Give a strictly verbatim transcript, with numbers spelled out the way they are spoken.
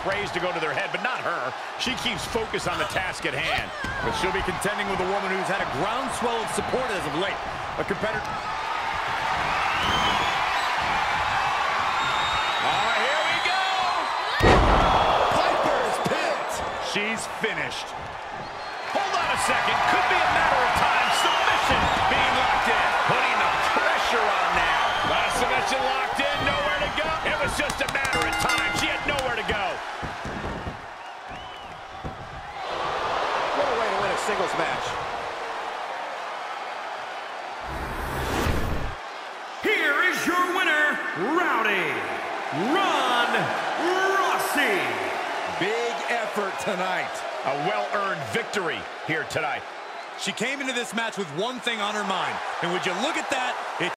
praise to go to their head, but not her. She keeps focus on the task at hand. But she'll be contending with a woman who's had a groundswell of support as of late. A competitor... Oh, here we go! Piper's pit! She's finished. Hold on a second. Could be a matter of time. Submission being locked in. Putting the pressure on now. Last submission locked in. Nowhere to go. It was just a matter of time. She had nowhere to go. What a way to win a singles match. Here is your winner, Rowdy Ron Rousey. Big effort tonight. A well-earned victory here tonight. She came into this match with one thing on her mind, and would you look at that? It